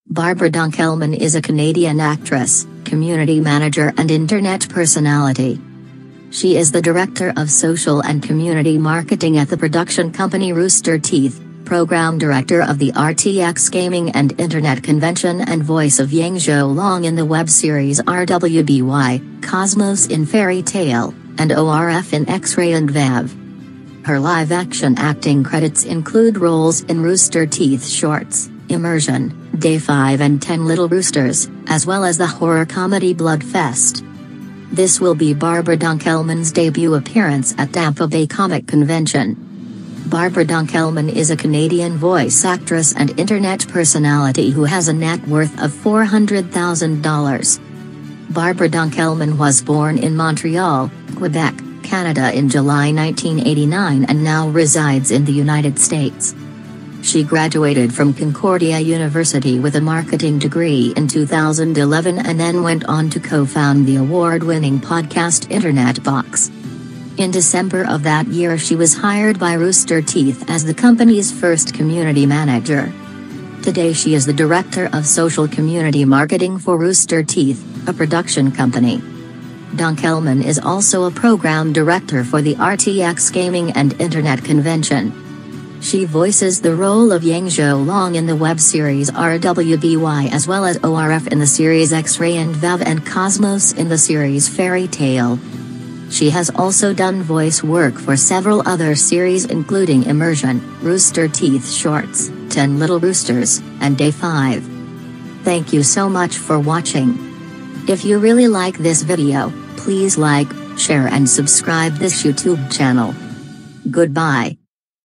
Barbara Dunkelman is a Canadian actress, community manager and internet personality. She is the Director of Social and Community Marketing at the production company Rooster Teeth, Program Director of the RTX Gaming and Internet Convention and voice of Yang Zhou Long in the web series RWBY, Cosmos in Fairy Tale, and ORF in X-Ray and Vav. Her live-action acting credits include roles in Rooster Teeth shorts, Immersion, Day 5 and 10 Little Roosters, as well as the horror comedy Bloodfest. This will be Barbara Dunkelman's debut appearance at Tampa Bay Comic Convention. Barbara Dunkelman is a Canadian voice actress and internet personality who has a net worth of $400,000. Barbara Dunkelman was born in Montreal, Quebec, Canada in July 1989 and now resides in the United States. She graduated from Concordia University with a marketing degree in 2011 and then went on to co-found the award-winning podcast Internet Box. In December of that year she was hired by Rooster Teeth as the company's first community manager. Today she is the Director of Social Community Marketing for Rooster Teeth, a production company. Dunkelman is also a program director for the RTX Gaming and Internet Convention. She voices the role of Yang Zhou Long in the web series RWBY as well as ORF in the series X-Ray and Vav and Cosmos in the series Fairy Tale. She has also done voice work for several other series including Immersion, Rooster Teeth Shorts, 10 Little Roosters, and Day 5. Thank you so much for watching. If you really like this video, please like, share and subscribe this YouTube channel. Goodbye.